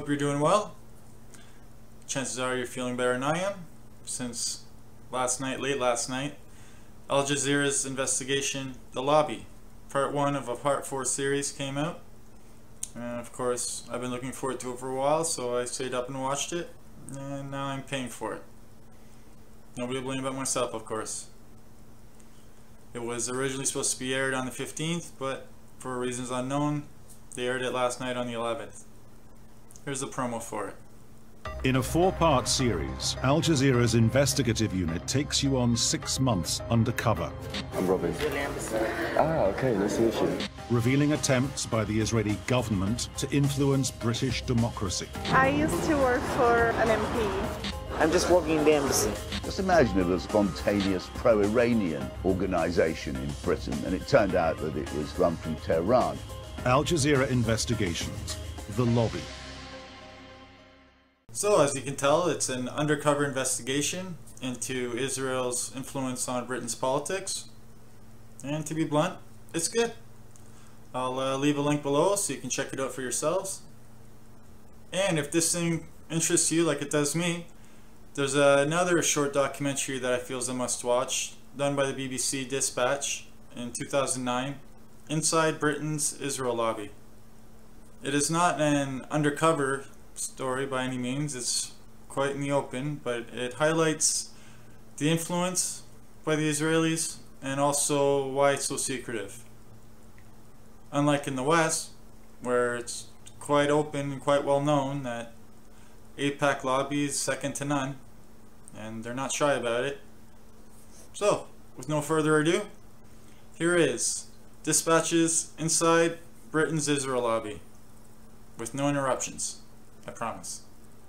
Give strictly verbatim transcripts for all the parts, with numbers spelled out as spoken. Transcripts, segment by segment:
Hope you're doing well. Chances are you're feeling better than I am, since last night, late last night, Al Jazeera's investigation, The Lobby, part one of a part four series came out. And of course, I've been looking forward to it for a while, so I stayed up and watched it, and now I'm paying for it. Nobody to blame but myself, of course. It was originally supposed to be aired on the fifteenth, but for reasons unknown, they aired it last night on the eleventh. Here's the promo for it. In a four-part series, Al Jazeera's investigative unit takes you on six months undercover. I'm Robin. Ah, okay, nice to meet you. Revealing attempts by the Israeli government to influence British democracy. I used to work for an M P. I'm just working in the embassy. Just imagine it was a spontaneous pro-Iranian organisation in Britain, and it turned out that it was run from Tehran. Al Jazeera Investigations, The Lobby. So, as you can tell, it's an undercover investigation into Israel's influence on Britain's politics. And to be blunt, it's good. I'll uh, leave a link below so you can check it out for yourselves. And if this thing interests you like it does me, there's uh, another short documentary that I feel is a must-watch, done by the B B C Dispatch in two thousand nine, Inside Britain's Israel Lobby. It is not an undercover story by any means, it's quite in the open, but it highlights the influence by the Israelis and also why it's so secretive. Unlike in the West, where it's quite open and quite well known that AIPAC lobby is second to none, and they're not shy about it. So, with no further ado, here is Dispatch's Inside Britain's Israel Lobby, with no interruptions. I promise.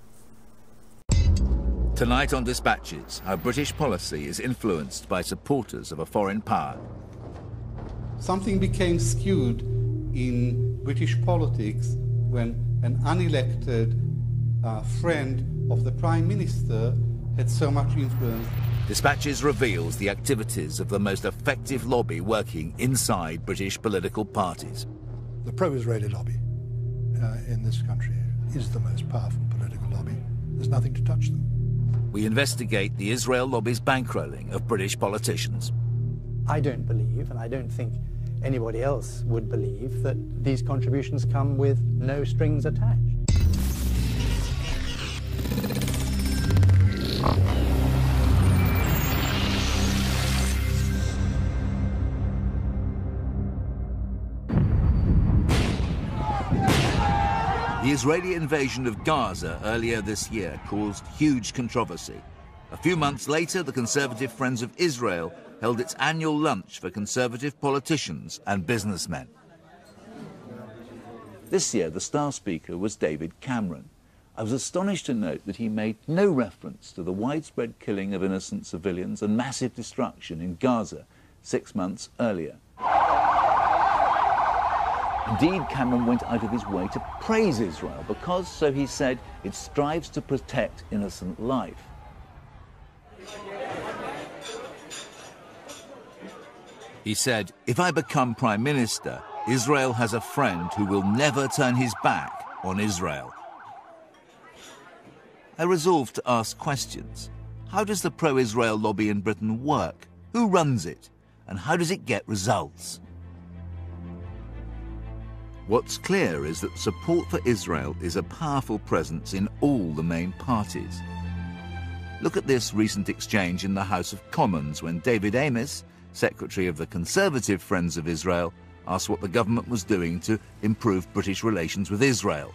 Tonight on Dispatches, how British policy is influenced by supporters of a foreign power. Something became skewed in British politics when an unelected uh, friend of the Prime Minister had so much influence. Dispatches reveals the activities of the most effective lobby working inside British political parties. The pro-Israeli lobby uh, in this country is the most powerful political lobby. There's nothing to touch them. We investigate the Israel lobby's bankrolling of British politicians. I don't believe, and I don't think anybody else would believe, that these contributions come with no strings attached. The Israeli invasion of Gaza earlier this year caused huge controversy. A few months later, the Conservative Friends of Israel held its annual lunch for conservative politicians and businessmen. This year, the star speaker was David Cameron. I was astonished to note that he made no reference to the widespread killing of innocent civilians and massive destruction in Gaza six months earlier. Indeed, Cameron went out of his way to praise Israel because, so he said, it strives to protect innocent life. He said, if I become Prime Minister, Israel has a friend who will never turn his back on Israel. I resolved to ask questions. How does the pro-Israel lobby in Britain work? Who runs it? And how does it get results? What's clear is that support for Israel is a powerful presence in all the main parties. Look at this recent exchange in the House of Commons when David Amess, Secretary of the Conservative Friends of Israel, asked what the government was doing to improve British relations with Israel.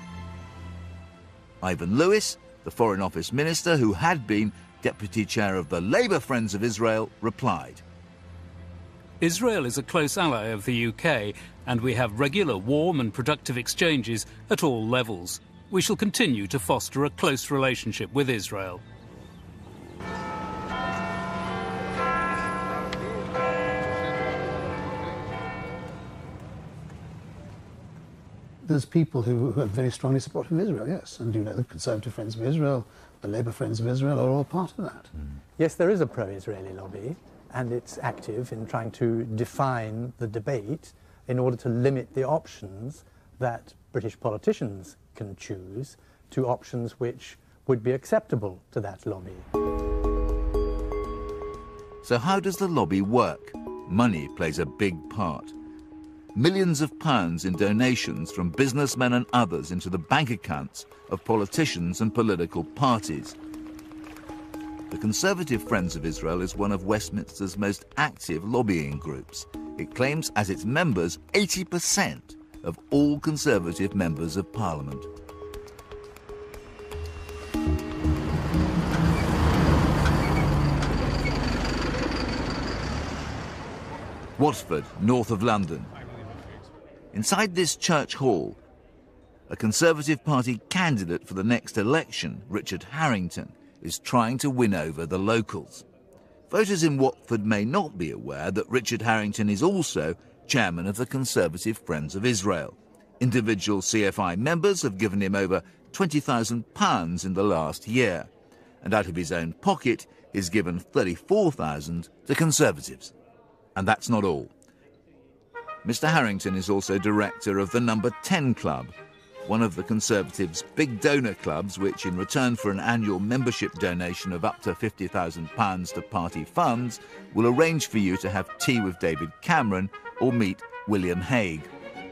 Ivan Lewis, the Foreign Office Minister who had been Deputy Chair of the Labour Friends of Israel, replied, Israel is a close ally of the U K, and we have regular, warm and productive exchanges at all levels. We shall continue to foster a close relationship with Israel. There's people who, who are very strongly supportive of Israel, yes, and you know the Conservative Friends of Israel, the Labour Friends of Israel are all part of that. Mm. Yes, there is a pro-Israeli lobby, and it's active in trying to define the debate in order to limit the options that British politicians can choose two options which would be acceptable to that lobby. So how does the lobby work? Money plays a big part. Millions of pounds in donations from businessmen and others into the bank accounts of politicians and political parties. The Conservative Friends of Israel is one of Westminster's most active lobbying groups. It claims as its members eighty percent of all Conservative members of Parliament. Watford, north of London. Inside this church hall, a Conservative Party candidate for the next election, Richard Harrington, is trying to win over the locals. Voters in Watford may not be aware that Richard Harrington is also chairman of the Conservative Friends of Israel. Individual C F I members have given him over twenty thousand pounds in the last year, and out of his own pocket he's given thirty-four thousand pounds to Conservatives. And that's not all. Mister Harrington is also director of the Number ten Club, one of the Conservatives' big donor clubs, which in return for an annual membership donation of up to fifty thousand pounds to party funds, will arrange for you to have tea with David Cameron or meet William Hague.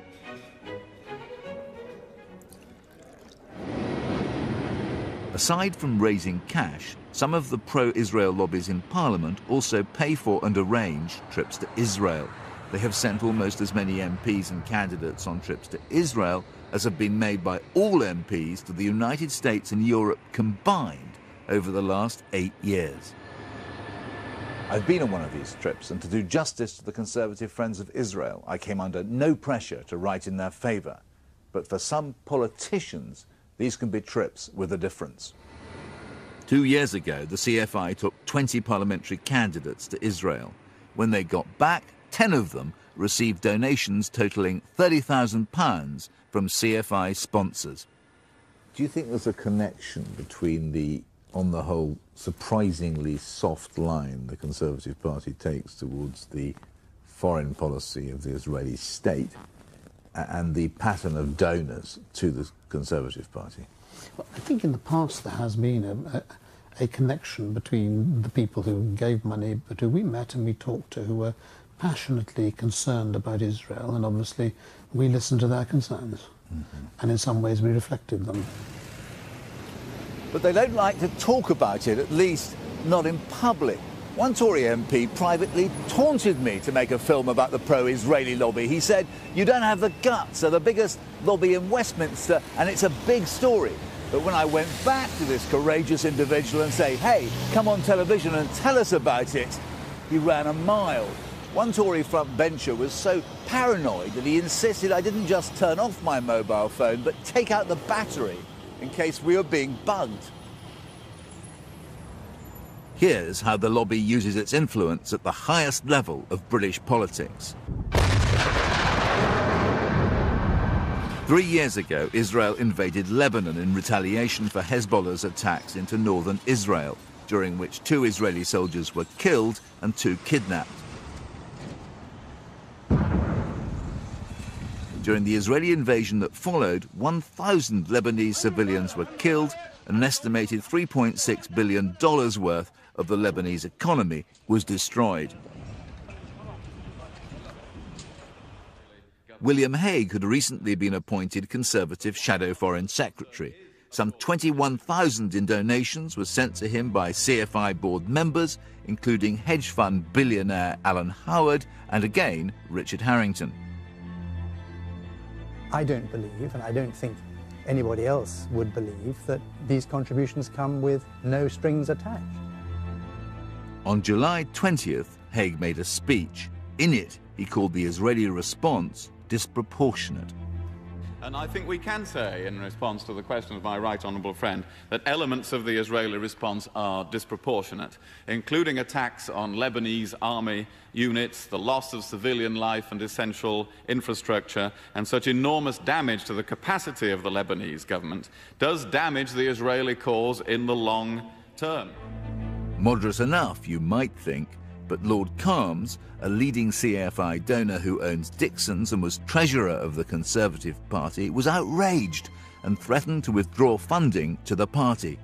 Aside from raising cash, some of the pro-Israel lobbies in Parliament also pay for and arrange trips to Israel. They have sent almost as many M Ps and candidates on trips to Israel as have been made by all M Ps to the United States and Europe combined over the last eight years. I've been on one of these trips, and to do justice to the Conservative Friends of Israel, I came under no pressure to write in their favour. But for some politicians, these can be trips with a difference. Two years ago, the C F I took twenty parliamentary candidates to Israel. When they got back, ten of them received donations totalling thirty thousand pounds from C F I sponsors. Do you think there's a connection between the, on the whole, surprisingly soft line the Conservative Party takes towards the foreign policy of the Israeli state and the pattern of donors to the Conservative Party? Well, I think in the past there has been a, a, a connection between the people who gave money, but who we met and we talked to, who were passionately concerned about Israel, and obviously we listened to their concerns, mm-hmm. and in some ways we reflected them. But they don't like to talk about it, at least not in public. One Tory M P privately taunted me to make a film about the pro-Israeli lobby. He said, "You don't have the guts, they're the biggest lobby in Westminster, and it's a big story." But when I went back to this courageous individual and say, "Hey, come on television and tell us about it," he ran a mile. One Tory frontbencher was so paranoid that he insisted I didn't just turn off my mobile phone, but take out the battery in case we were being bugged. Here's how the lobby uses its influence at the highest level of British politics. Three years ago, Israel invaded Lebanon in retaliation for Hezbollah's attacks into northern Israel, during which two Israeli soldiers were killed and two kidnapped. During the Israeli invasion that followed, one thousand Lebanese civilians were killed, and an estimated three point six billion dollars worth of the Lebanese economy was destroyed. William Hague had recently been appointed Conservative Shadow Foreign Secretary. Some twenty-one thousand in donations were sent to him by C F I board members, including hedge fund billionaire Alan Howard and again Richard Harrington. I don't believe, and I don't think anybody else would believe, that these contributions come with no strings attached. On July twentieth, Hague made a speech. In it, he called the Israeli response disproportionate. And I think we can say, in response to the question of my right honourable friend, that elements of the Israeli response are disproportionate, including attacks on Lebanese army units, the loss of civilian life and essential infrastructure, and such enormous damage to the capacity of the Lebanese government does damage the Israeli cause in the long term. Moderate enough, you might think, but Lord Calmes, a leading C F I donor who owns Dixon's and was treasurer of the Conservative Party, was outraged and threatened to withdraw funding to the party.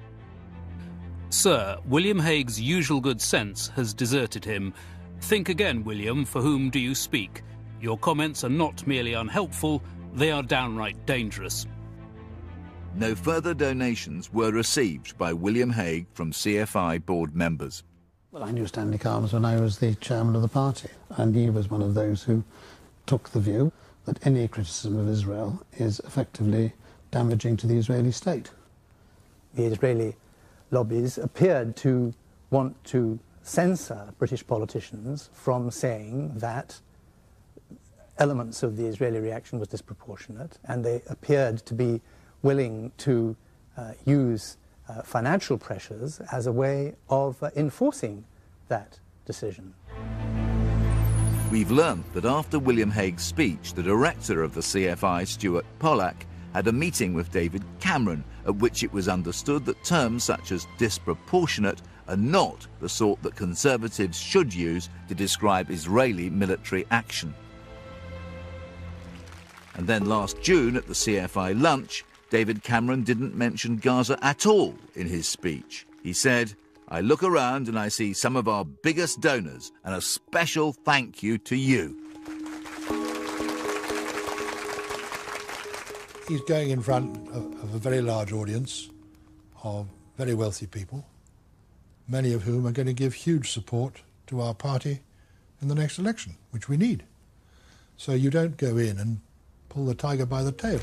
Sir, William Hague's usual good sense has deserted him. Think again, William, for whom do you speak? Your comments are not merely unhelpful, they are downright dangerous. No further donations were received by William Hague from C F I board members. Well, I knew Stanley Carnes when I was the chairman of the party, and he was one of those who took the view that any criticism of Israel is effectively damaging to the Israeli state. The Israeli lobbies appeared to want to censor British politicians from saying that elements of the Israeli reaction was disproportionate, and they appeared to be willing to uh, use uh, financial pressures as a way of uh, enforcing that decision. We've learned that after William Hague's speech, the director of the C F I, Stuart Pollack, had a meeting with David Cameron, at which it was understood that terms such as disproportionate are not the sort that Conservatives should use to describe Israeli military action. And then last June at the C F I lunch, David Cameron didn't mention Gaza at all in his speech. He said, "I look around and I see some of our biggest donors, and a special thank you to you." He's going in front of, of a very large audience of very wealthy people, many of whom are going to give huge support to our party in the next election, which we need. So you don't go in and pull the tiger by the tail.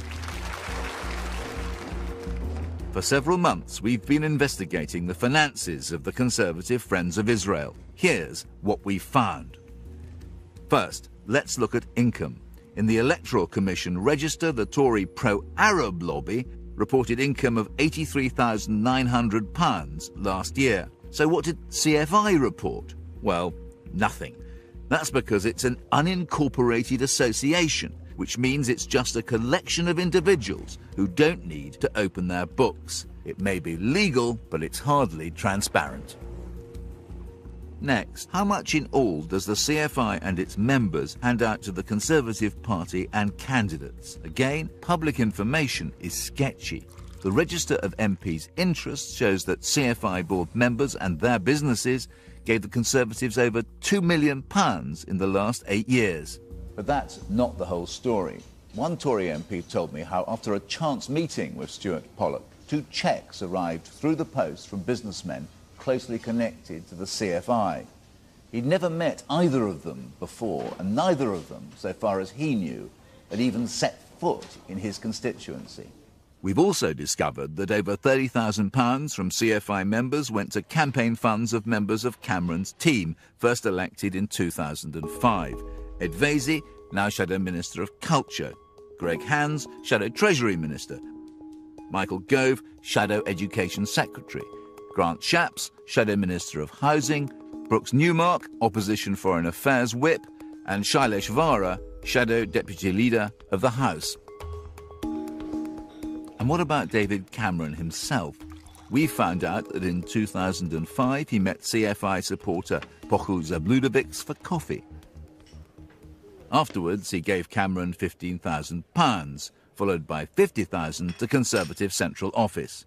For several months, we've been investigating the finances of the Conservative Friends of Israel. Here's what we found. First, let's look at income. In the Electoral Commission register, the Tory pro-Arab lobby reported income of eighty-three thousand nine hundred pounds last year. So what did C F I report? Well, nothing. That's because it's an unincorporated association, which means it's just a collection of individuals who don't need to open their books. It may be legal, but it's hardly transparent. Next, how much in all does the C F I and its members hand out to the Conservative Party and candidates? Again, public information is sketchy. The register of M Ps' interests shows that C F I board members and their businesses gave the Conservatives over two million pounds in the last eight years. But that's not the whole story. One Tory M P told me how after a chance meeting with Stuart Pollack, two cheques arrived through the post from businessmen closely connected to the C F I. He'd never met either of them before, and neither of them, so far as he knew, had even set foot in his constituency. We've also discovered that over thirty thousand pounds from C F I members went to campaign funds of members of Cameron's team, first elected in two thousand five. Ed Vaizey, now Shadow Minister of Culture. Greg Hands, Shadow Treasury Minister. Michael Gove, Shadow Education Secretary. Grant Shapps, Shadow Minister of Housing. Brooks Newmark, Opposition Foreign Affairs Whip. And Shailesh Vara, Shadow Deputy Leader of the House. And what about David Cameron himself? We found out that in two thousand five he met C F I supporter Pochul Zabludovics for coffee. Afterwards, he gave Cameron fifteen thousand pounds, followed by fifty thousand pounds to Conservative Central Office.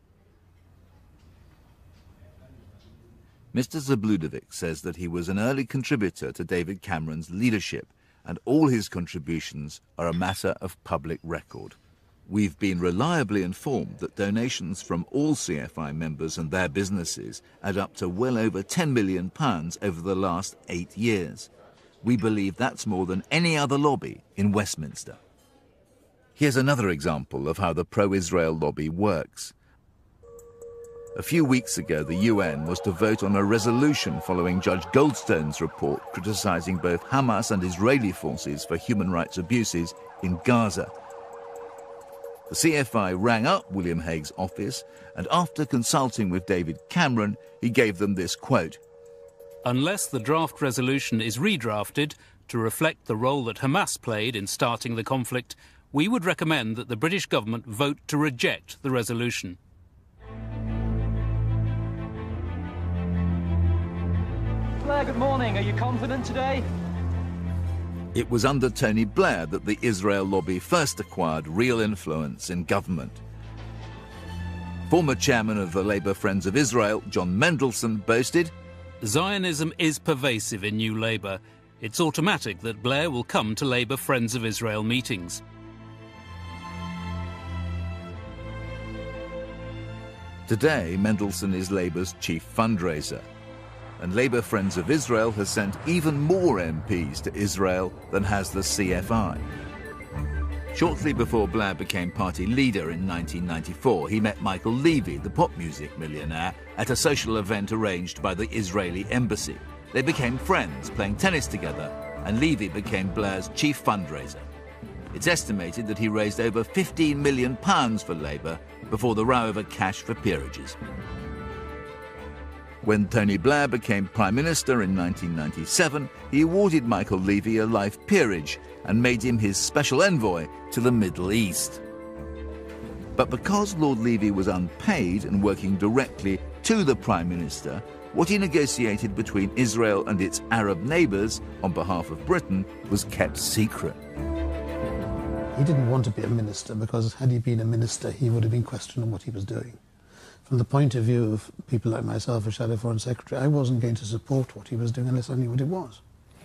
Mister Zabludovic says that he was an early contributor to David Cameron's leadership, and all his contributions are a matter of public record. We've been reliably informed that donations from all C F I members and their businesses add up to well over ten million pounds over the last eight years. We believe that's more than any other lobby in Westminster. Here's another example of how the pro-Israel lobby works. A few weeks ago, the U N was to vote on a resolution following Judge Goldstone's report criticising both Hamas and Israeli forces for human rights abuses in Gaza. The C F I rang up William Hague's office, and after consulting with David Cameron, he gave them this quote: "Unless the draft resolution is redrafted to reflect the role that Hamas played in starting the conflict, we would recommend that the British government vote to reject the resolution." Blair, good morning. Are you confident today? It was under Tony Blair that the Israel lobby first acquired real influence in government. Former chairman of the Labour Friends of Israel, John Mendelsohn, boasted, Zionism is pervasive in New Labour. It's automatic that Blair will come to Labour Friends of Israel meetings. Today, Mendelsohn is Labour's chief fundraiser, and Labour Friends of Israel has sent even more M Ps to Israel than has the C F I. Shortly before Blair became party leader in nineteen ninety-four, he met Michael Levy, the pop music millionaire, at a social event arranged by the Israeli embassy. They became friends, playing tennis together, and Levy became Blair's chief fundraiser. It's estimated that he raised over fifteen million pounds for Labour before the row over cash for peerages. When Tony Blair became Prime Minister in nineteen ninety-seven, he awarded Michael Levy a life peerage and made him his special envoy to the Middle East. But because Lord Levy was unpaid and working directly to the Prime Minister, what he negotiated between Israel and its Arab neighbours on behalf of Britain was kept secret. He didn't want to be a minister because had he been a minister, he would have been questioned on what he was doing. From the point of view of people like myself as Shadow Foreign Secretary, I wasn't going to support what he was doing unless I knew what it was.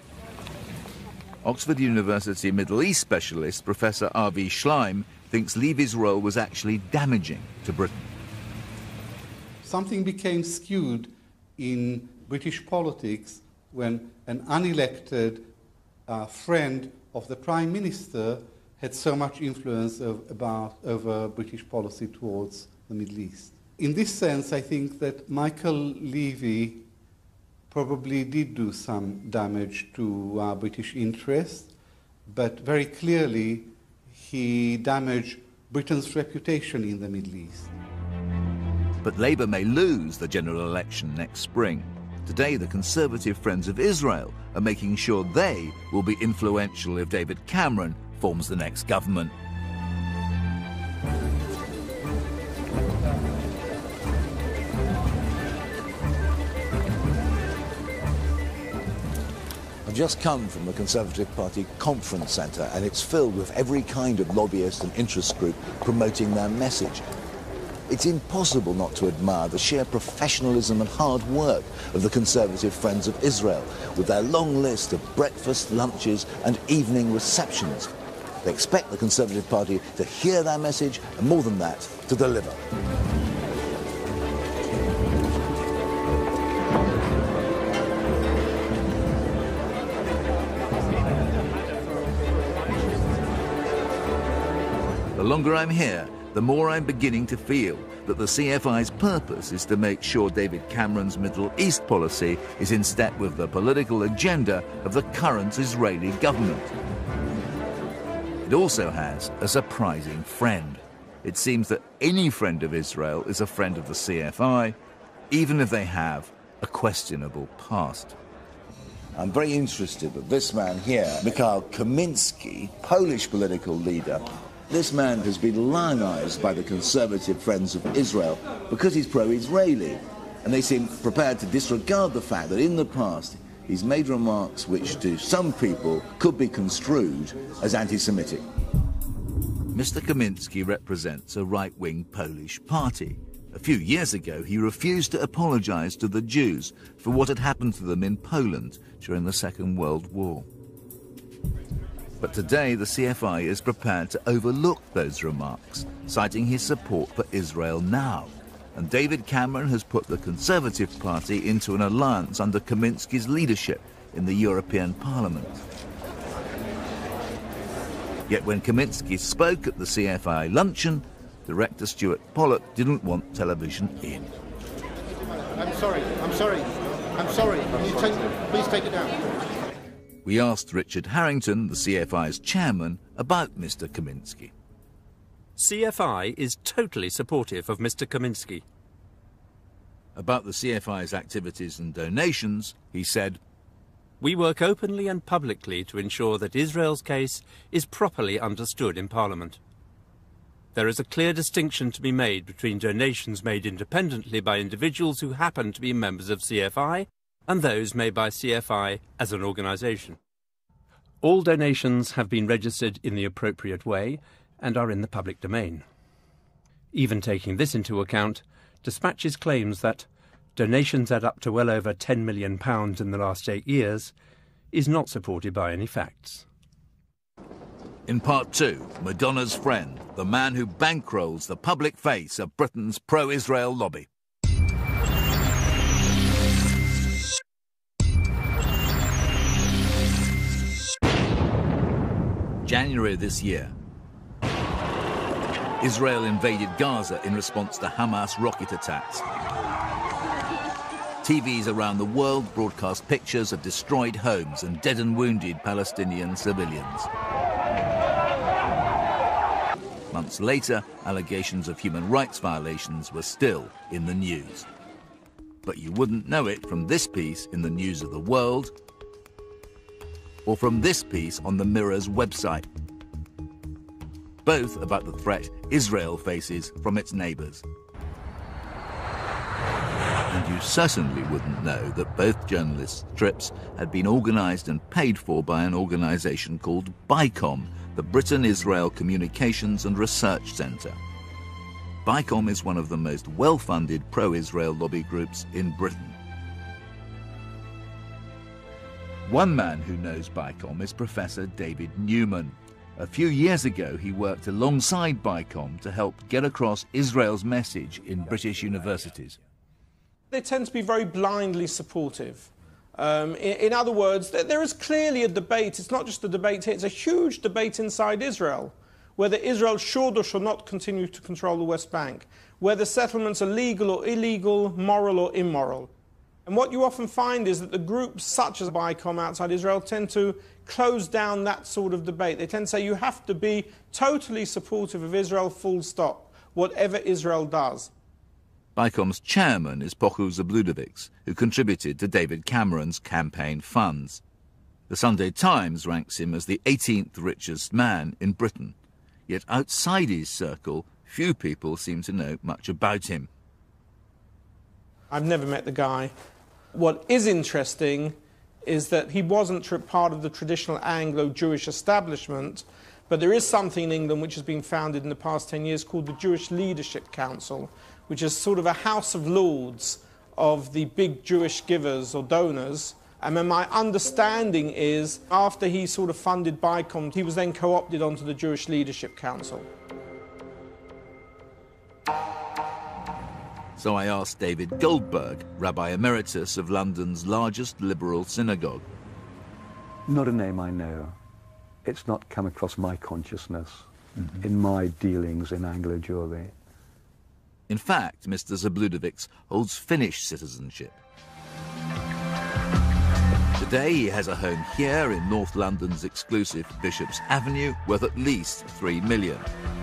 Oxford University Middle East specialist Professor Avi Schleim thinks Levy's role was actually damaging to Britain. Something became skewed in British politics when an unelected uh, friend of the Prime Minister had so much influence of, about, over British policy towards the Middle East. In this sense, I think that Michael Levy probably did do some damage to our British interests, but very clearly he damaged Britain's reputation in the Middle East. But Labour may lose the general election next spring. Today, the Conservative Friends of Israel are making sure they will be influential if David Cameron forms the next government. I've just come from the Conservative Party Conference Centre, and it's filled with every kind of lobbyist and interest group promoting their message. It's impossible not to admire the sheer professionalism and hard work of the Conservative Friends of Israel, with their long list of breakfast, lunches and evening receptions. They expect the Conservative Party to hear their message, and more than that, to deliver. The longer I'm here, the more I'm beginning to feel that the C F I's purpose is to make sure David Cameron's Middle East policy is in step with the political agenda of the current Israeli government. It also has a surprising friend. It seems that any friend of Israel is a friend of the C F I, even if they have a questionable past. I'm very interested that this man here, Mikhail Kaminski, Polish political leader, this man has been lionized by the Conservative Friends of Israel because he's pro-Israeli, and they seem prepared to disregard the fact that in the past he's made remarks which to some people could be construed as anti-Semitic. Mister Kaminski represents a right-wing Polish party. A few years ago, he refused to apologize to the Jews for what had happened to them in Poland during the Second World War. But today, the C F I is prepared to overlook those remarks, citing his support for Israel now. And David Cameron has put the Conservative Party into an alliance under Kaminski's leadership in the European Parliament. Yet when Kaminski spoke at the C F I luncheon, director Stuart Pollock didn't want television in. I'm sorry, I'm sorry, I'm sorry. Can you take, please take it down. We asked Richard Harrington, the C F I's chairman, about Mister Kaminski. C F I is totally supportive of Mister Kaminski. About the C F I's activities and donations, he said, "We work openly and publicly to ensure that Israel's case is properly understood in Parliament. There is a clear distinction to be made between donations made independently by individuals who happen to be members of C F I and those made by C F I as an organisation. All donations have been registered in the appropriate way and are in the public domain. Even taking this into account, Dispatches claims that donations add up to well over ten million pounds in the last eight years is not supported by any facts. In part two, Madonna's friend, the man who bankrolls the public face of Britain's pro-Israel lobby. January this year, Israel invaded Gaza in response to Hamas rocket attacks. T Vs around the world broadcast pictures of destroyed homes and dead and wounded Palestinian civilians. Months later, allegations of human rights violations were still in the news. But you wouldn't know it from this piece in the News of the World or from this piece on the Mirror's website. Both about the threat Israel faces from its neighbours. And you certainly wouldn't know that both journalists' trips had been organised and paid for by an organisation called BICOM, the Britain-Israel Communications and Research Centre. BICOM is one of the most well-funded pro-Israel lobby groups in Britain. One man who knows BICOM is Professor David Newman. A few years ago, he worked alongside BICOM to help get across Israel's message in British universities. They tend to be very blindly supportive. Um, in, in other words, there, there is clearly a debate. It's not just a debate here, it's a huge debate inside Israel, whether Israel should or should not continue to control the West Bank, whether settlements are legal or illegal, moral or immoral. And what you often find is that the groups such as BICOM outside Israel tend to close down that sort of debate. They tend to say you have to be totally supportive of Israel, full stop, whatever Israel does. BICOM's chairman is Pochu Zabludovics, who contributed to David Cameron's campaign funds. The Sunday Times ranks him as the eighteenth richest man in Britain. Yet outside his circle, few people seem to know much about him. I've never met the guy. What is interesting is that he wasn't part of the traditional Anglo-Jewish establishment, but there is something in England which has been founded in the past ten years called the Jewish Leadership Council, which is sort of a House of Lords of the big Jewish givers or donors. And then my understanding is, after he sort of funded BICOM, he was then co-opted onto the Jewish Leadership Council. So I asked David Goldberg, Rabbi Emeritus of London's largest liberal synagogue. Not a name I know. It's not come across my consciousness mm-hmm. in my dealings in Anglo-Jewry. In fact, Mister Zabludovics holds Finnish citizenship. Today he has a home here in North London's exclusive Bishop's Avenue, worth at least three million.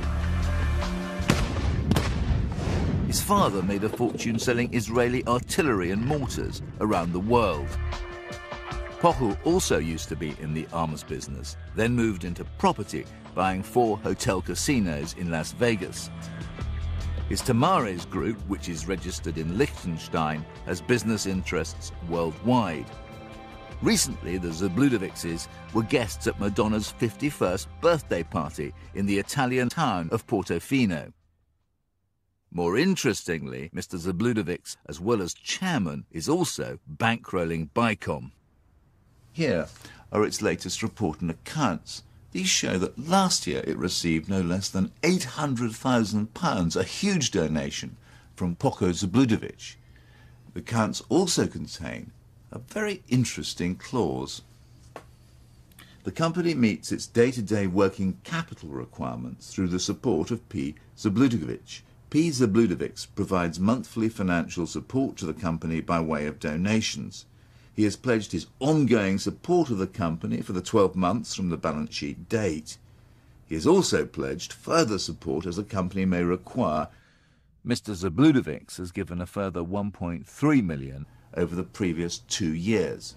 His father made a fortune selling Israeli artillery and mortars around the world. Pochu also used to be in the arms business, then moved into property, buying four hotel casinos in Las Vegas. His Tamares group, which is registered in Liechtenstein, has business interests worldwide. Recently, the Zabludovicses were guests at Madonna's fifty-first birthday party in the Italian town of Portofino. More interestingly, Mister Zabludovics, as well as chairman, is also bankrolling BICOM. Here are its latest report and accounts. These show that last year it received no less than eight hundred thousand pounds, a huge donation from Pochu Zabludovic. The accounts also contain a very interesting clause. The company meets its day-to-day working capital requirements through the support of P. Zabludovic. P. Zabludovics provides monthly financial support to the company by way of donations. He has pledged his ongoing support of the company for the twelve months from the balance sheet date. He has also pledged further support as the company may require. Mister Zabludovics has given a further one point three million over the previous two years.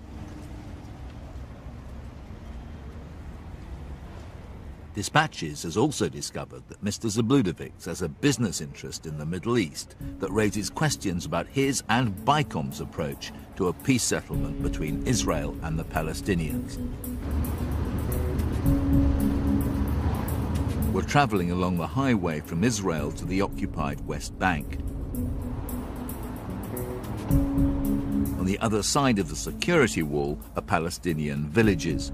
Dispatches has also discovered that Mister Zabludovics has a business interest in the Middle East that raises questions about his and BICOM's approach to a peace settlement between Israel and the Palestinians. We're travelling along the highway from Israel to the occupied West Bank. On the other side of the security wall are Palestinian villages.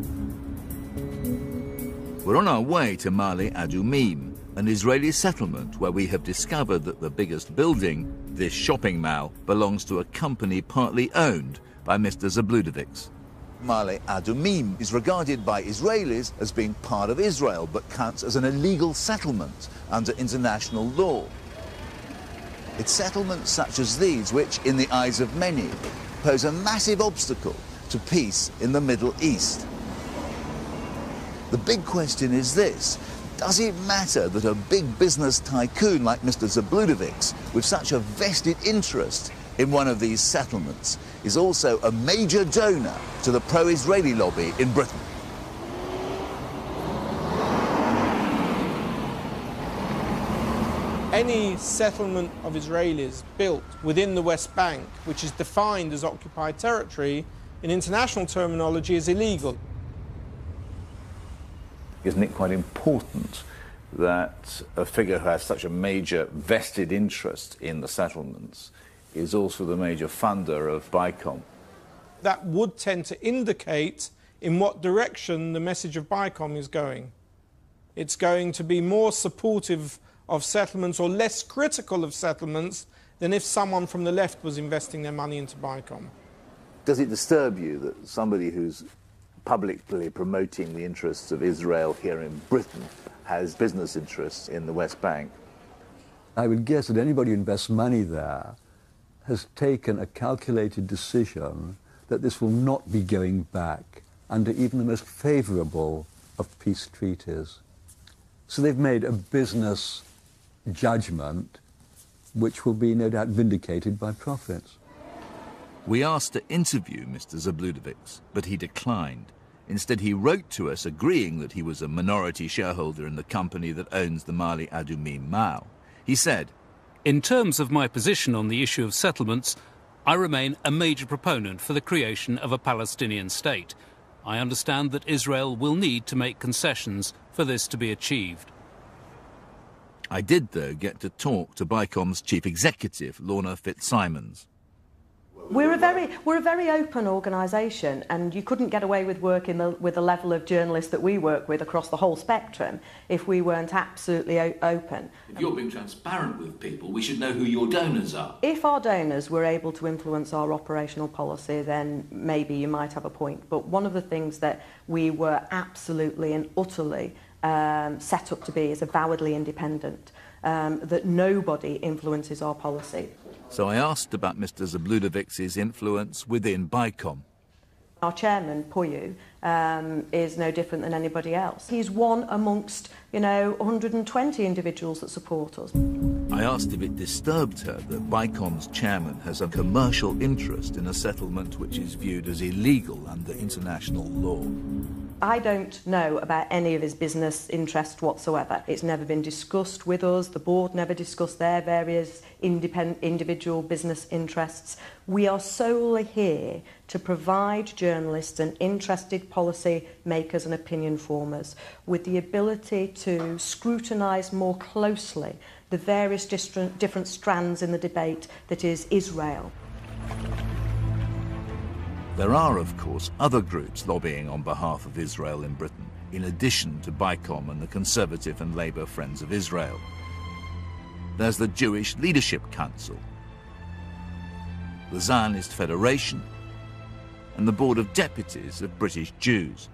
We're on our way to Ma'ale Adumim, an Israeli settlement where we have discovered that the biggest building, this shopping mall, belongs to a company partly owned by Mister Zabludovics. Ma'ale Adumim is regarded by Israelis as being part of Israel, but counts as an illegal settlement under international law. It's settlements such as these which, in the eyes of many, pose a massive obstacle to peace in the Middle East. The big question is this: does it matter that a big business tycoon like Mister Zabludovics, with such a vested interest in one of these settlements, is also a major donor to the pro-Israeli lobby in Britain? Any settlement of Israelis built within the West Bank, which is defined as occupied territory, in international terminology is illegal. Isn't it quite important that a figure who has such a major vested interest in the settlements is also the major funder of BICOM? That would tend to indicate in what direction the message of BICOM is going. It's going to be more supportive of settlements or less critical of settlements than if someone from the left was investing their money into BICOM. Does it disturb you that somebody who's publicly promoting the interests of Israel here in Britain has business interests in the West Bank? I would guess that anybody who invests money there has taken a calculated decision that this will not be going back under even the most favourable of peace treaties. So they've made a business judgment which will be no doubt vindicated by profits. We asked to interview Mister Zabludovics, but he declined. Instead, he wrote to us agreeing that he was a minority shareholder in the company that owns the Ma'ale Adumim Mall. He said, "In terms of my position on the issue of settlements, I remain a major proponent for the creation of a Palestinian state. I understand that Israel will need to make concessions for this to be achieved." I did, though, get to talk to BICOM's chief executive, Lorna Fitzsimons. We're a very, we're a very open organisation, and you couldn't get away with working the, with the level of journalists that we work with across the whole spectrum if we weren't absolutely o open. If you're being transparent with people, we should know who your donors are. If our donors were able to influence our operational policy, then maybe you might have a point. But one of the things that we were absolutely and utterly um, set up to be is avowedly independent, um, that nobody influences our policy. So I asked about Mister Zabludovics' influence within BICOM. Our chairman, Puyu, um, is no different than anybody else. He's one amongst, you know, one hundred twenty individuals that support us. I asked if it disturbed her that BICOM's chairman has a commercial interest in a settlement which is viewed as illegal under international law. I don't know about any of his business interests whatsoever. It's never been discussed with us. The board never discussed their various independent individual business interests. We are solely here to provide journalists and interested policy makers and opinion formers with the ability to scrutinise more closely the various different, different strands in the debate that is Israel. There are, of course, other groups lobbying on behalf of Israel in Britain, in addition to BICOM and the Conservative and Labour Friends of Israel. There's the Jewish Leadership Council, the Zionist Federation, and the Board of Deputies of British Jews.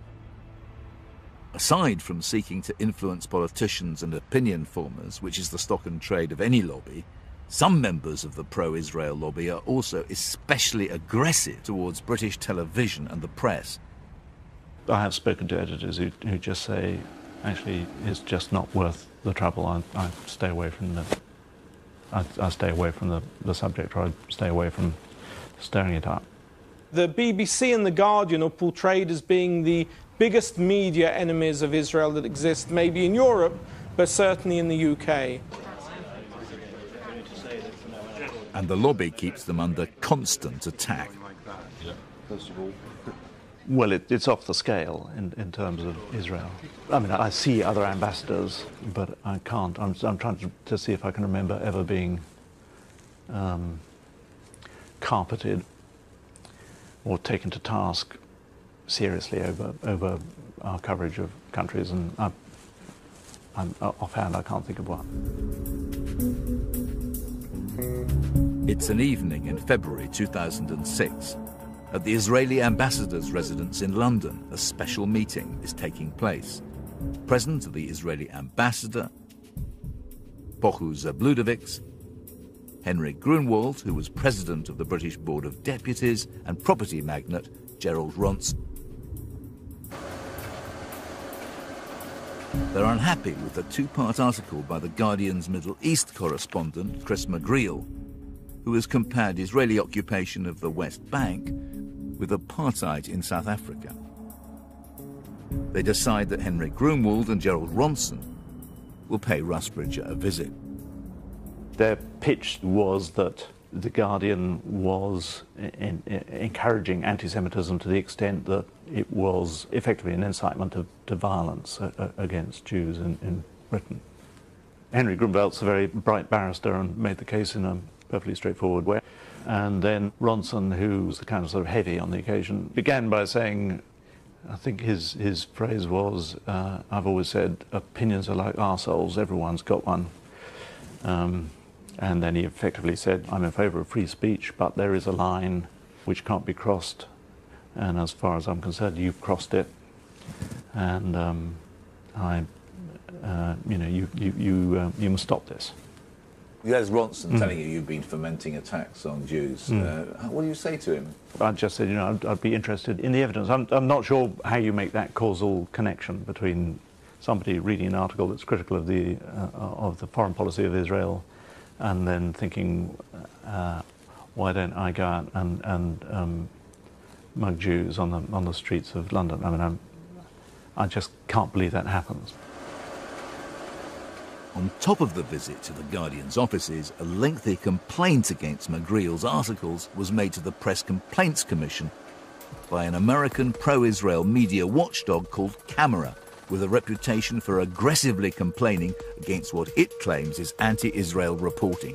Aside from seeking to influence politicians and opinion formers, which is the stock and trade of any lobby, some members of the pro-Israel lobby are also especially aggressive towards British television and the press. I have spoken to editors who, who just say, actually, it's just not worth the trouble. I, I stay away from the, I, I stay away from the, the subject, or I stay away from stirring it up. The B B C and The Guardian are portrayed as being the biggest media enemies of Israel that exist, maybe in Europe, but certainly in the U K. And the lobby keeps them under constant attack. Well, it, it's off the scale in, in terms of Israel. I mean, I see other ambassadors, but I can't. I'm, I'm trying to, to see if I can remember ever being um, carpeted or taken to task seriously over over our coverage of countries, and I, I'm offhand I can't think of one. It's an evening in February two thousand six. At the Israeli ambassador's residence in London, a special meeting is taking place. Present are the Israeli ambassador, Pochu Zabludovics, Henry Grunwald, who was president of the British Board of Deputies, and property magnate Gerald Ronson. They're unhappy with a two-part article by The Guardian's Middle East correspondent, Chris McGreal, who has compared Israeli occupation of the West Bank with apartheid in South Africa. They decide that Henry Grunwald and Gerald Ronson will pay Rusbridger a visit. Their pitch was that The Guardian was in, in, encouraging anti-Semitism to the extent that it was effectively an incitement of, to violence uh, uh, against Jews in, in Britain. Henry Grunwald's a very bright barrister and made the case in a perfectly straightforward way. And then Ronson, who was the kind of sort of heavy on the occasion, began by saying, I think his, his phrase was, uh, I've always said, opinions are like arseholes, everyone's got one. Um, and then he effectively said, I'm in favour of free speech, but there is a line which can't be crossed. And as far as I'm concerned, you've crossed it. And um, I, uh, you know, you, you, you, uh, you must stop this. There's Ronson Mm. telling you you've been fomenting attacks on Jews. Mm. Uh, what do you say to him? I just said, you know, I'd, I'd be interested in the evidence. I'm, I'm not sure how you make that causal connection between somebody reading an article that's critical of the uh, of the foreign policy of Israel, and then thinking, uh, why don't I go out and, and um, mug Jews on the on the streets of London? I mean, I'm, I just can't believe that happens. On top of the visit to the Guardian's offices, a lengthy complaint against McGreal's articles was made to the Press Complaints Commission by an American pro-Israel media watchdog called Camera, with a reputation for aggressively complaining against what it claims is anti-Israel reporting.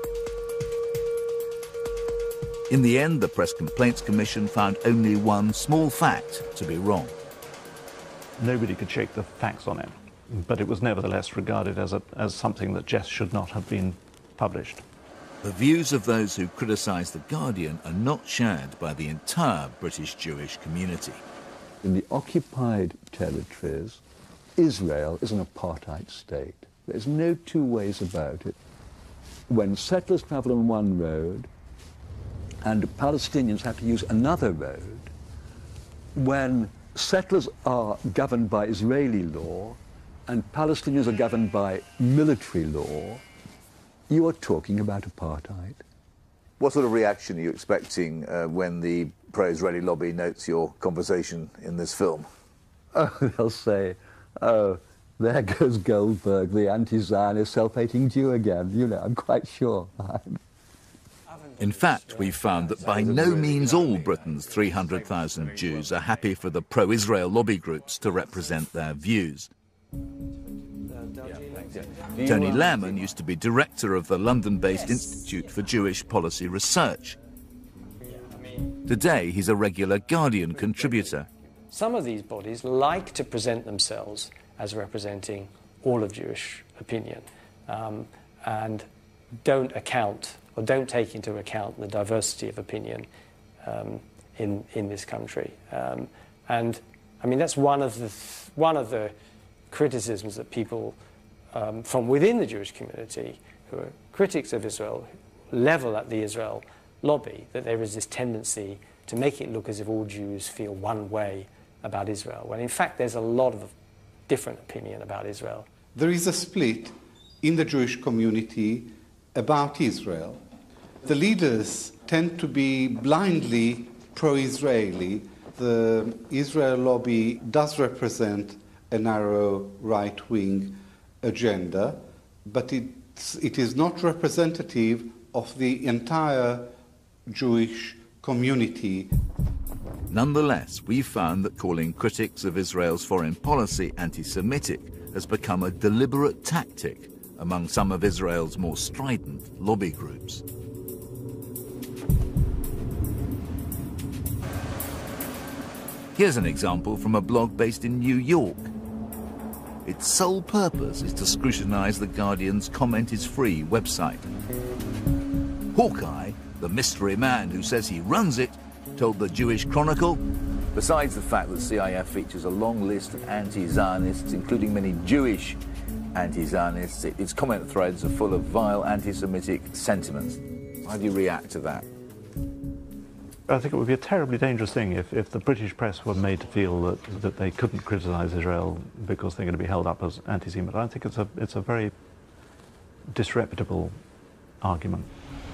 In the end, the Press Complaints Commission found only one small fact to be wrong. Nobody could shake the facts on it, but it was nevertheless regarded as, a, as something that just should not have been published. The views of those who criticise The Guardian are not shared by the entire British Jewish community. In the occupied territories, Israel is an apartheid state. There's no two ways about it. When settlers travel on one road and Palestinians have to use another road, when settlers are governed by Israeli law and Palestinians are governed by military law, you are talking about apartheid. What sort of reaction are you expecting uh, when the pro-Israeli lobby notes your conversation in this film? Oh, they'll say, oh, there goes Goldberg, the anti-Zionist self-hating Jew again. You know, I'm quite sure. In fact, we've found that by no means all Britain's three hundred thousand Jews are happy for the pro-Israel lobby groups to represent their views. Tony Lerman used to be director of the London-based Institute for Jewish Policy Research. Today, he's a regular Guardian contributor. Some of these bodies like to present themselves as representing all of Jewish opinion um, and don't account or don't take into account the diversity of opinion um, in, in this country. Um, and, I mean, that's one of the, th one of the criticisms that people um, from within the Jewish community who are critics of Israel level at the Israel lobby, that there is this tendency to make it look as if all Jews feel one way about Israel, when in fact there's a lot of different opinion about Israel. There is a split in the Jewish community about Israel. The leaders tend to be blindly pro-Israeli. The Israel lobby does represent a narrow right-wing agenda, but it's, it is not representative of the entire Jewish community. Nonetheless, we found that calling critics of Israel's foreign policy anti-Semitic has become a deliberate tactic among some of Israel's more strident lobby groups. Here's an example from a blog based in New York. Its sole purpose is to scrutinize The Guardian's Comment is Free website. Hawkeye, the mystery man who says he runs it, told the Jewish Chronicle, besides the fact that C I F features a long list of anti-Zionists, including many Jewish anti-Zionists, its comment threads are full of vile anti-Semitic sentiments. How do you react to that? I think it would be a terribly dangerous thing if, if the British press were made to feel that, that they couldn't criticise Israel because they're going to be held up as anti-Semite. I think it's a, it's a very disreputable argument.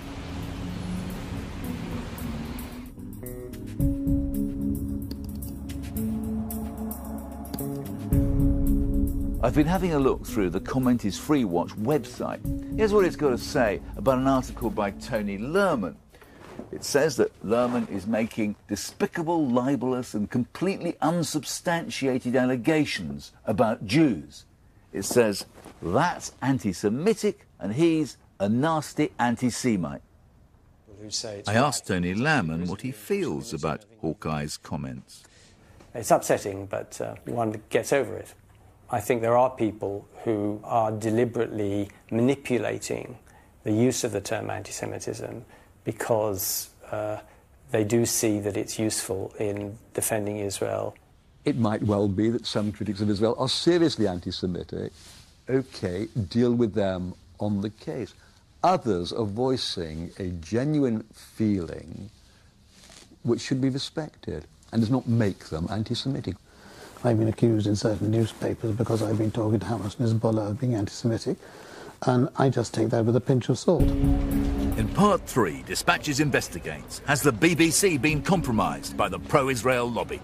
I've been having a look through the Comment is Free Watch website. Here's what it's got to say about an article by Tony Lerman. It says that Lerman is making despicable, libelous and completely unsubstantiated allegations about Jews. It says, that's anti-Semitic and he's a nasty anti-Semite. I asked Tony Lerman what he feels about Hawkeye's comments. It's upsetting, but uh, one gets over it. I think there are people who are deliberately manipulating the use of the term anti-Semitism because uh, they do see that it's useful in defending Israel. It might well be that some critics of Israel are seriously anti-Semitic. OK, deal with them on the case. Others are voicing a genuine feeling which should be respected and does not make them anti-Semitic. I've been accused in certain newspapers because I've been talking to Hamas and Hezbollah of being anti-Semitic, and I just take that with a pinch of salt. In part three, Dispatches investigates, has the B B C been compromised by the pro-Israel lobby?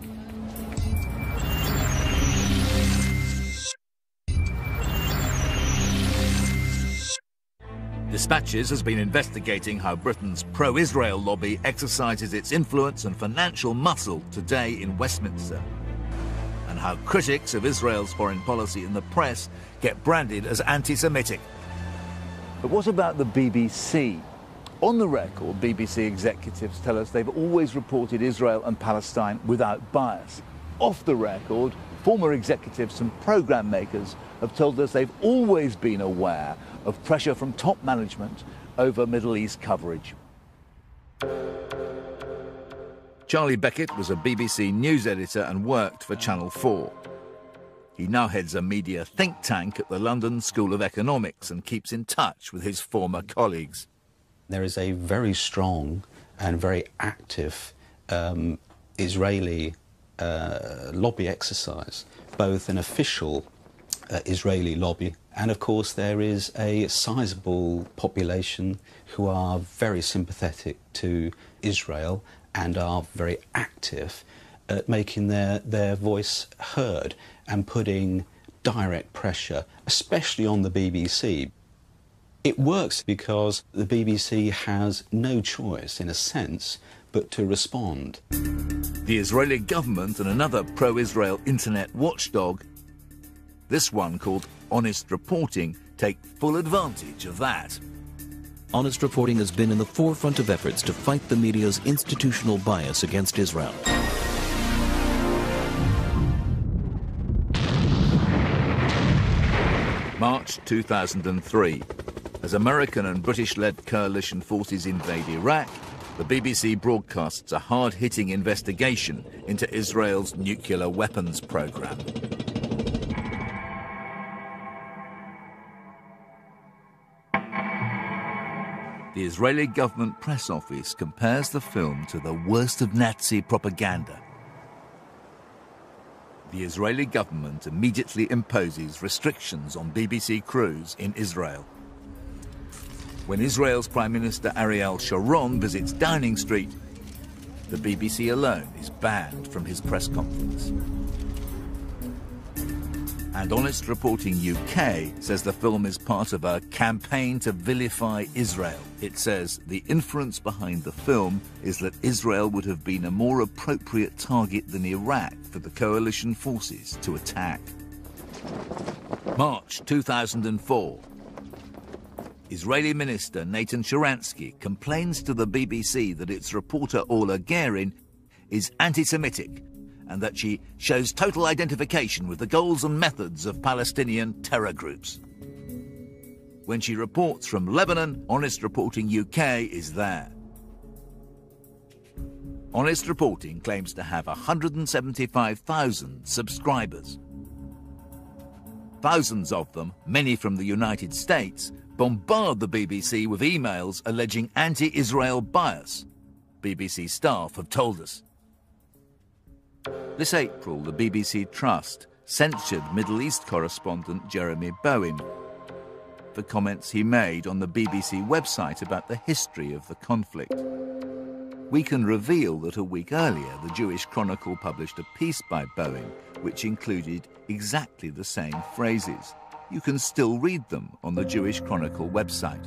Dispatches has been investigating how Britain's pro-Israel lobby exercises its influence and financial muscle today in Westminster, and how critics of Israel's foreign policy in the press get branded as anti-Semitic. But what about the B B C? On the record, B B C executives tell us they've always reported Israel and Palestine without bias. Off the record, former executives and programme makers have told us they've always been aware of pressure from top management over Middle East coverage. Charlie Beckett was a B B C news editor and worked for Channel four. He now heads a media think tank at the London School of Economics and keeps in touch with his former colleagues. There is a very strong and very active um, Israeli uh, lobby exercise, both an official uh, Israeli lobby, and of course there is a sizable population who are very sympathetic to Israel and are very active at making their, their voice heard and putting direct pressure, especially on the B B C. It works because the B B C has no choice, in a sense, but to respond. The Israeli government and another pro-Israel internet watchdog, this one called Honest Reporting, take full advantage of that. Honest Reporting has been in the forefront of efforts to fight the media's institutional bias against Israel. March two thousand three. As American and British-led coalition forces invade Iraq, the B B C broadcasts a hard-hitting investigation into Israel's nuclear weapons program. The Israeli government press office compares the film to the worst of Nazi propaganda. The Israeli government immediately imposes restrictions on B B C crews in Israel. When Israel's Prime Minister Ariel Sharon visits Downing Street, the B B C alone is banned from his press conference. And Honest Reporting U K says the film is part of a campaign to vilify Israel. It says the inference behind the film is that Israel would have been a more appropriate target than Iraq for the coalition forces to attack. March two thousand four. Israeli Minister Nathan Sharansky complains to the B B C that its reporter Orla Guerin is anti-Semitic and that she shows total identification with the goals and methods of Palestinian terror groups. When she reports from Lebanon, Honest Reporting U K is there. Honest Reporting claims to have one hundred seventy-five thousand subscribers. Thousands of them, many from the United States, bombard the B B C with emails alleging anti-Israel bias, B B C staff have told us. This April, the B B C Trust censured Middle East correspondent Jeremy Bowen for comments he made on the B B C website about the history of the conflict. We can reveal that a week earlier, the Jewish Chronicle published a piece by Bowen which included exactly the same phrases. You can still read them on the Jewish Chronicle website.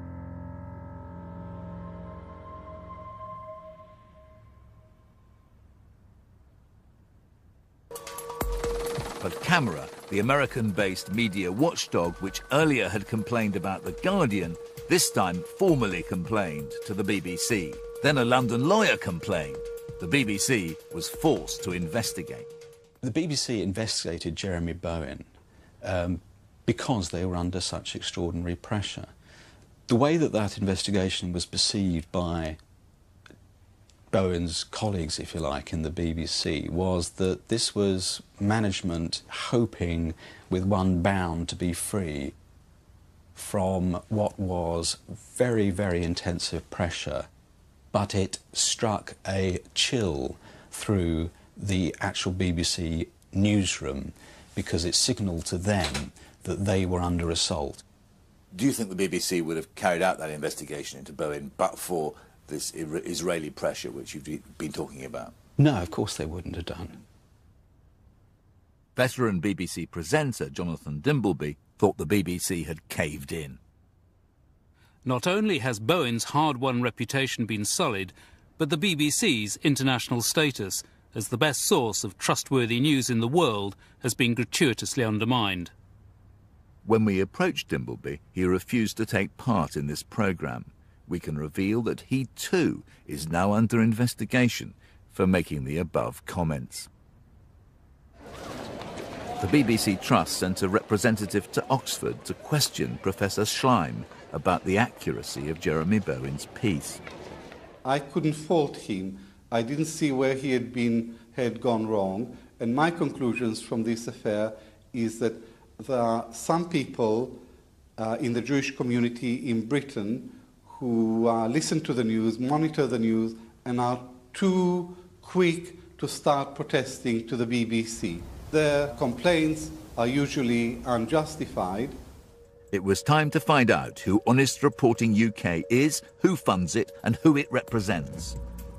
But Camera, the American-based media watchdog which earlier had complained about The Guardian, this time formally complained to the B B C. Then a London lawyer complained. The B B C was forced to investigate. The B B C investigated Jeremy Bowen um, because they were under such extraordinary pressure. The way that that investigation was perceived by Bowen's colleagues, if you like, in the B B C was that this was management hoping with one bound to be free from what was very, very intensive pressure, but it struck a chill through the actual B B C newsroom because it signalled to them that they were under assault. Do you think the B B C would have carried out that investigation into Bowen but for this Israeli pressure which you've been talking about? No, of course they wouldn't have done. Veteran B B C presenter Jonathan Dimbleby thought the B B C had caved in. Not only has Bowen's hard-won reputation been sullied, but the B B C's international status as the best source of trustworthy news in the world has been gratuitously undermined. When we approached Dimbleby, he refused to take part in this programme. We can reveal that he too is now under investigation for making the above comments. The B B C Trust sent a representative to Oxford to question Professor Schleim about the accuracy of Jeremy Bowen's piece. I couldn't fault him. I didn't see where he had been had gone wrong, and my conclusions from this affair is that there are some people uh, in the Jewish community in Britain who uh, listen to the news, monitor the news, and are too quick to start protesting to the B B C. Their complaints are usually unjustified. It was time to find out who Honest Reporting U K is, who funds it, and who it represents.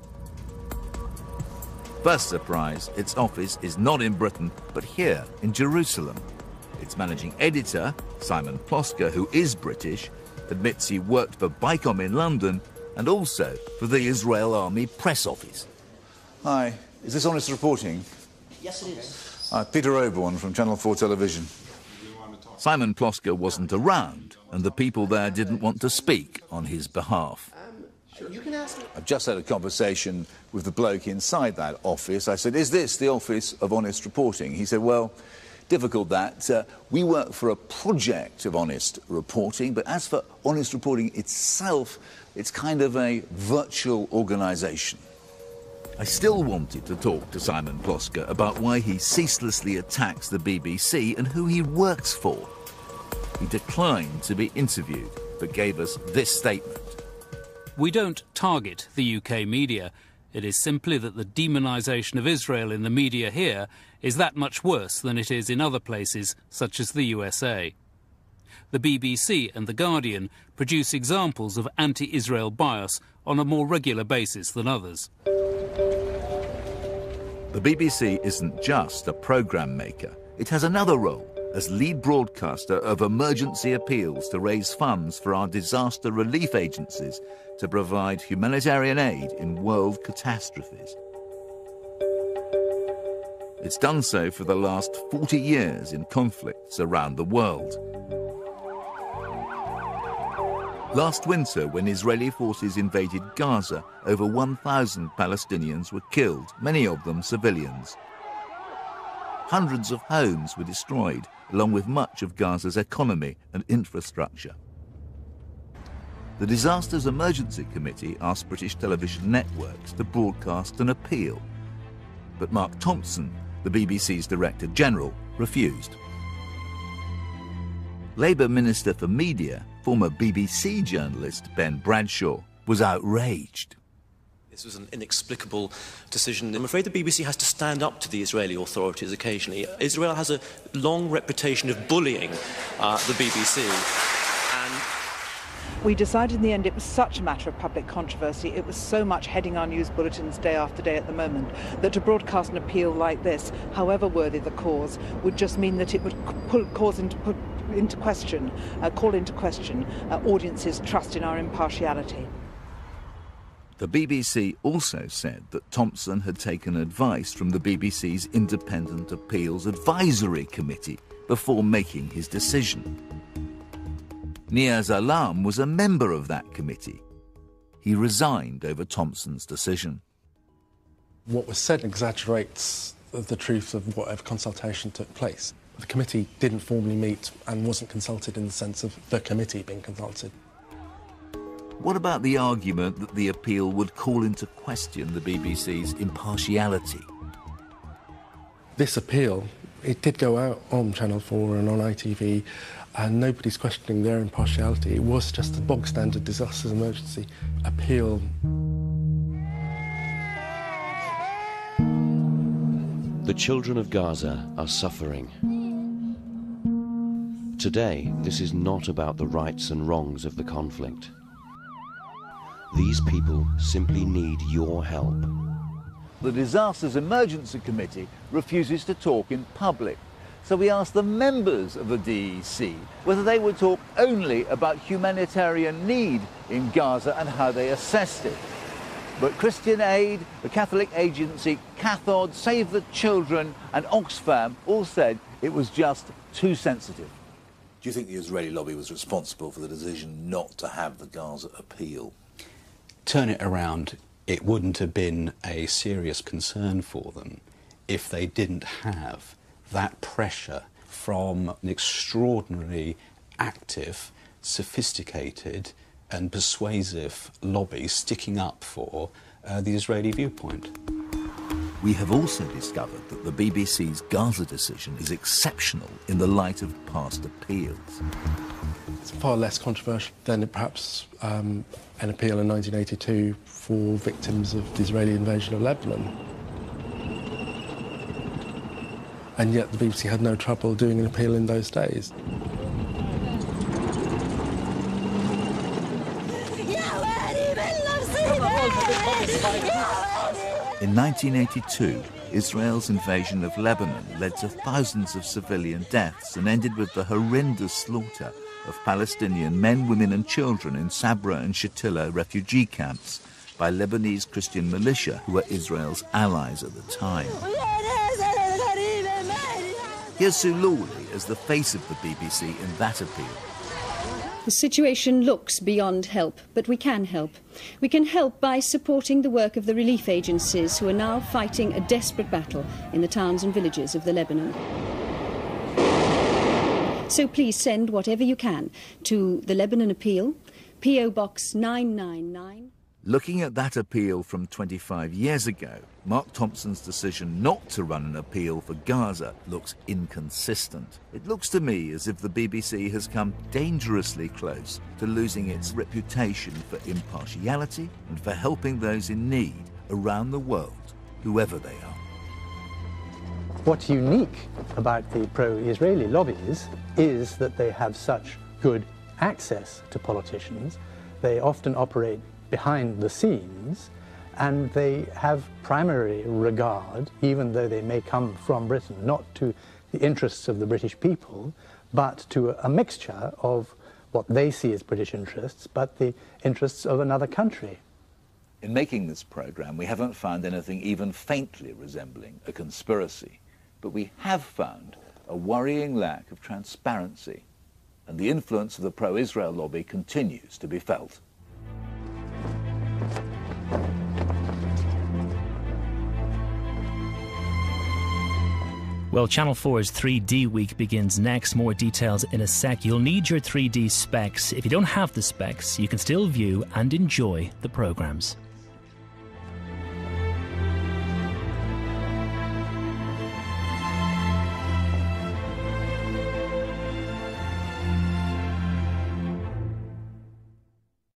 First surprise, its office is not in Britain, but here in Jerusalem. Its managing editor, Simon Plosker, who is British, admits he worked for BICOM in London and also for the Israel Army press office. Hi, is this Honest Reporting? Yes, it is. Uh, Peter Oborn from Channel four Television. Simon Plosker wasn't around, and the people there didn't want to speak on his behalf. You can ask me. I've just had a conversation with the bloke inside that office. I said, is this the office of Honest Reporting? He said, well, difficult that. Uh, we work for a project of Honest Reporting, but as for Honest Reporting itself, it's kind of a virtual organisation. I still wanted to talk to Simon Plosker about why he ceaselessly attacks the B B C and who he works for. He declined to be interviewed, but gave us this statement. We don't target the U K media. It is simply that the demonisation of Israel in the media here is that much worse than it is in other places, such as the U S A. The B B C and The Guardian produce examples of anti-Israel bias on a more regular basis than others. The B B C isn't just a programme maker. It has another role, as lead broadcaster of emergency appeals to raise funds for our disaster relief agencies to provide humanitarian aid in world catastrophes. It's done so for the last forty years in conflicts around the world. Last winter, when Israeli forces invaded Gaza, over one thousand Palestinians were killed, many of them civilians. Hundreds of homes were destroyed, along with much of Gaza's economy and infrastructure. The Disasters Emergency Committee asked British television networks to broadcast an appeal. But Mark Thompson, the B B C's Director General, refused. Labour Minister for Media, former B B C journalist Ben Bradshaw, was outraged. This was an inexplicable decision. I'm afraid the B B C has to stand up to the Israeli authorities occasionally. Israel has a long reputation of bullying uh, the B B C. We decided in the end it was such a matter of public controversy, it was so much heading our news bulletins day after day at the moment, that to broadcast an appeal like this, however worthy the cause, would just mean that it would pull, cause into, put into question, uh, call into question uh, audiences' trust in our impartiality. The B B C also said that Thompson had taken advice from the B B C's Independent Appeals Advisory Committee before making his decision. Niaz Alam was a member of that committee. He resigned over Thompson's decision. What was said exaggerates the truth of whatever consultation took place. The committee didn't formally meet and wasn't consulted in the sense of the committee being consulted. What about the argument that the appeal would call into question the B B C's impartiality? This appeal, it did go out on Channel four and on I T V, and nobody's questioning their impartiality. It was just a bog-standard disasters emergency appeal. The children of Gaza are suffering. Today, this is not about the rights and wrongs of the conflict. These people simply need your help. The Disasters Emergency Committee refuses to talk in public. So we asked the members of the D E C whether they would talk only about humanitarian need in Gaza and how they assessed it. But Christian Aid, the Catholic agency Cathod, Save the Children and Oxfam all said it was just too sensitive. Do you think the Israeli lobby was responsible for the decision not to have the Gaza appeal? Turn it around, it wouldn't have been a serious concern for them if they didn't have that pressure from an extraordinarily active, sophisticated and persuasive lobby sticking up for uh, the Israeli viewpoint. We have also discovered that the B B C's Gaza decision is exceptional in the light of past appeals. It's far less controversial than perhaps um, an appeal in nineteen eighty-two for victims of the Israeli invasion of Lebanon. And yet the B B C had no trouble doing an appeal in those days. In nineteen eighty-two, Israel's invasion of Lebanon led to thousands of civilian deaths and ended with the horrendous slaughter of Palestinian men, women and children in Sabra and Shatila refugee camps by Lebanese Christian militia who were Israel's allies at the time. Here's Sue Lawley as the face of the B B C in that appeal. The situation looks beyond help, but we can help. We can help by supporting the work of the relief agencies who are now fighting a desperate battle in the towns and villages of the Lebanon. So please send whatever you can to the Lebanon Appeal, P O Box nine nine nine. Looking at that appeal from twenty-five years ago, Mark Thompson's decision not to run an appeal for Gaza looks inconsistent. It looks to me as if the B B C has come dangerously close to losing its reputation for impartiality and for helping those in need around the world, whoever they are. What's unique about the pro-Israeli lobbies is that they have such good access to politicians. They often operate behind the scenes, and they have primary regard, even though they may come from Britain, not to the interests of the British people, but to a, a mixture of what they see as British interests, but the interests of another country. In making this programme, we haven't found anything even faintly resembling a conspiracy, but we have found a worrying lack of transparency, and the influence of the pro-Israel lobby continues to be felt. Well, Channel four's three D week begins next. More details in a sec. You'll need your three D specs. If you don't have the specs, you can still view and enjoy the programmes.